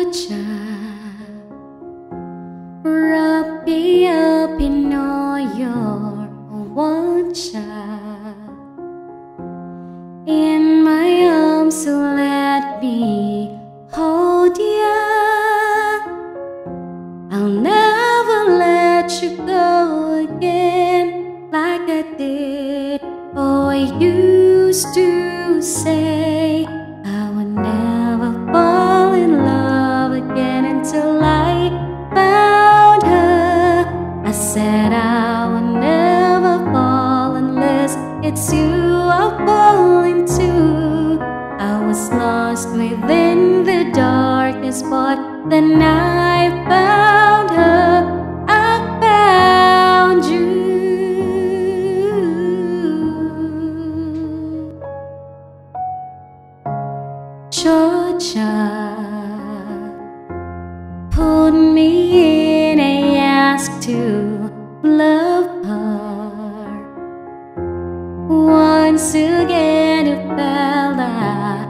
Georgia, wrap me up in all your child. In my arms, so let me hold you. I'll never let you go again like I did. Oh, I used to say I would never fall in love again until I found her. I said I would never fall unless it's you I fall into. I was lost within the darkness, but then I found her. I found you. Georgia, pulled me in and asked to love her. Once again it felt like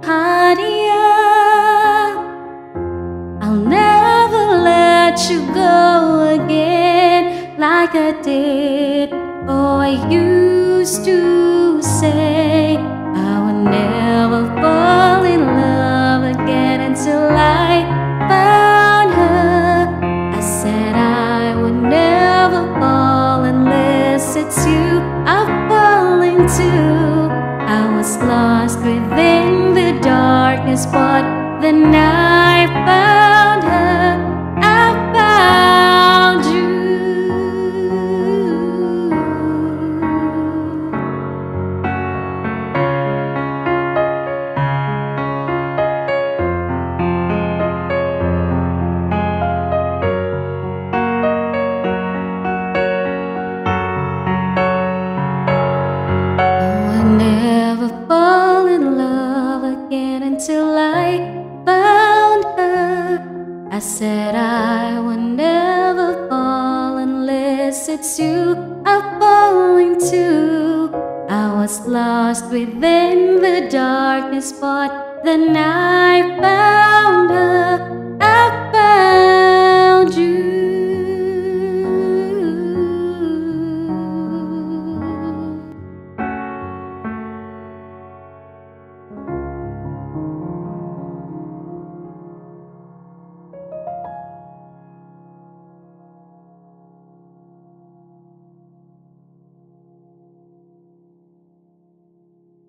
I'll never let you go again like I did. Oh, I used to say I would never fall in love again until I found her. I said I would never fall unless it's you I fall into. I was lost within the darkness, but then I found her. I found you. Never fall in love again until I found her. I said I would never fall unless it's you I fall into. I was lost within the darkness, but then I found her. I found